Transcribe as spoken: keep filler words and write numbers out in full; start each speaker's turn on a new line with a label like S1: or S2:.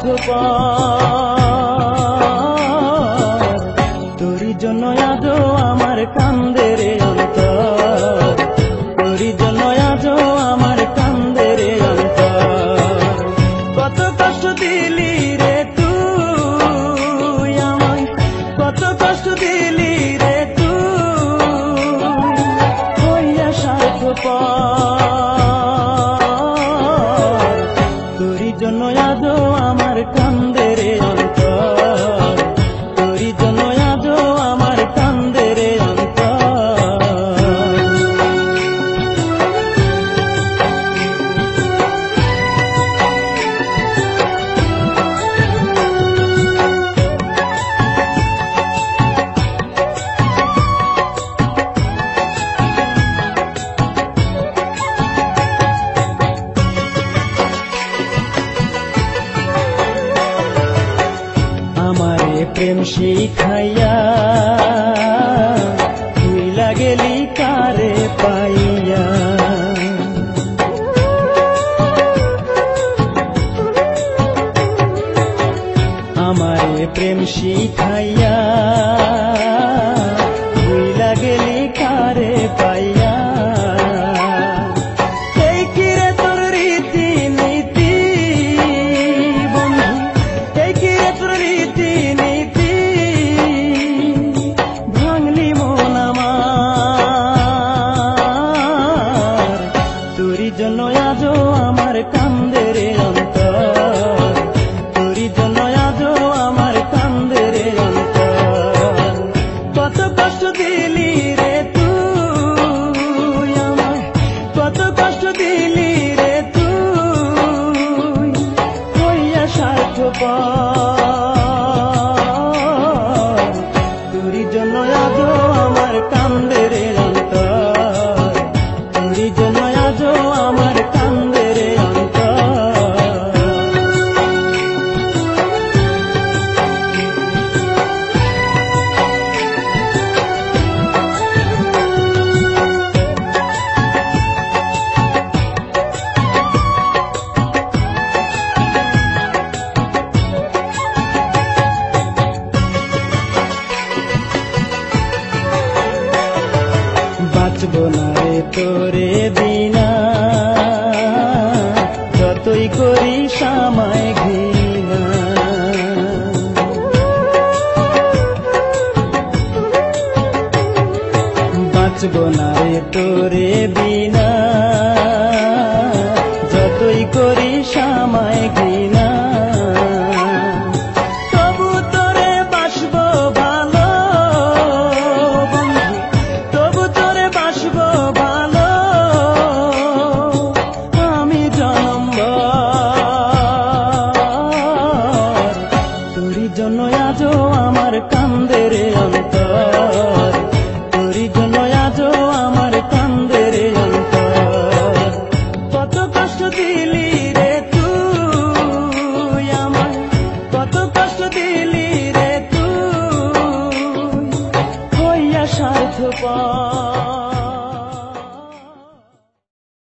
S1: স্বার্থপর তোরি জন্য আজও আমার কান্দে রে অন্তর তোরি জন্য আজও আমার কান্দে রে অন্তর কত কষ্ট দিলি রে তুই আমায় কত কষ্ট দিলি রে তুই হইয়া স্বার্থপর তোরি জন্য আজও আমার কান্দে রে অন্তর তোরি জন্য আজও আমার কান্দে রে প্রেম শিখাইয়া ভুইলা গেলি কারে পাইয়া আমারে প্রেম শিখাইয়া ভুইলা গেলি কারে পাইয়া তোরি জন্য আজও আমার কান্দে রে অন্তর তোরি জন্য আজও আমার কান্দে রে অন্তর কত কষ্ট দিলি রে তুই আমায় কত কষ্ট দিলি রে তুই হইয়া স্বার্থপর তোরি জন্য আজও আমার কান্দে রে অন্তর তোরি জন্য আজও আমার কান্দে রে বাঁচব না রে তোরে বিনা যতই করি সামায় ঘৃণা বাঁচব না রে তোরে বিনা যতই করি সামায় ঘৃণা জন্য আজও আমার কান্দে রে অন্তর তোরি জন্য আজও আমার কান্দে রে অন্তর কত কষ্ট দিলি রে তুই আমায় কত কষ্ট দিলি রে তুই হইয়া স্বার্থপর